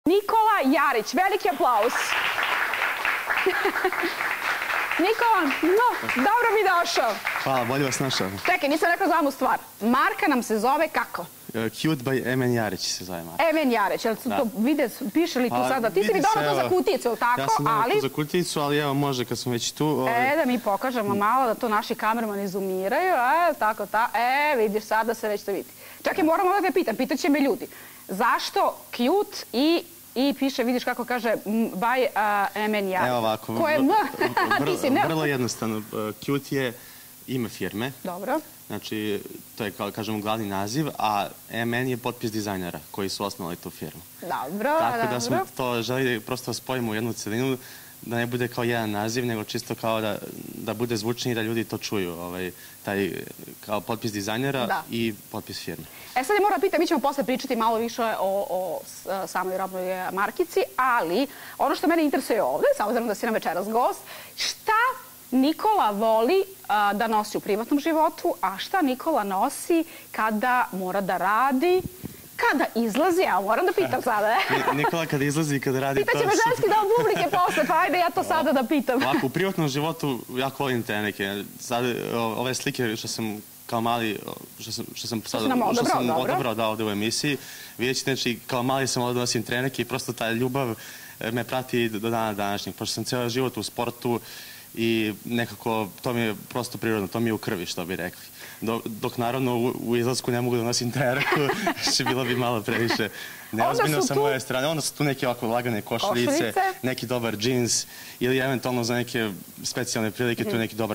Nikola Jaric, veliki aplauz. Nikola, dobro mi došao. Hvala, bolje vas našao. Čekaj, nisam rekla glavnu stvar. Marka nam se zove kako? Cute by Emen Jaric se zove Marka. Emen Jaric, jel su to vide, piše li tu sada? Ti si mi donao to za kutijicu, ili tako? Ja sam donao to za kutijicu, ali evo može kad smo već tu. Da mi pokažemo malo da to naši kamermani zoomiraju. Tako, vidiš sada se već to vidi. Čekaj, moram ovo da pitam, pitaće me ljudi. Zašto cute i piše, vidiš kako kaže, by Emen Jaric. Evo ovako. Ko je M? Ti si ne? Vrlo jednostavno. Cute je ime firme. Dobro. Znači, to je, kao kažemo, glavni naziv, a MN je potpis dizajnera koji su osnovali tu firmu. Dobro, tako da smo to želeli prosto spojimo u jednu celinu, da ne bude kao jedan naziv, nego čisto kao da bude zvučniji, da ljudi to čuju, taj kao potpis dizajnera i potpis firme. Sad je moram pitati, mi ćemo posle pričati malo više o samoj robnoj markici, ali ono što mene interesuje ovde, s obzirom da si nam večeras gost, šta Nikola voli da nosi u privatnom životu, a šta Nikola nosi kada mora da radi, kada izlazi, ja moram da pitam sada. Nikola kada izlazi i kada radi... Pitaće me ženski deo publike posle, pa ajde ja to sada da pitam. Ovako, u privatnom životu jako volim teneke. Sad, ove slike što sam kao mali, što sam odabrao da ovde u emisiji, vidjet ćete, znači, kao mali sam ovde nosim treneke i prosto ta ljubav me prati do dana današnjeg, pošto sam cijel život u sportu i nekako to mi je prosto prirodno, to mi je u krvi, što bi rekli. Dok naravno u izlasku ne mogu da nosim trenerku, što bilo bi malo previše neozbiljno sa moje strane. Onda su tu neke ovako lagane košuljice, neki dobar džins ili eventualno za neke specijalne prilike tu neki dobar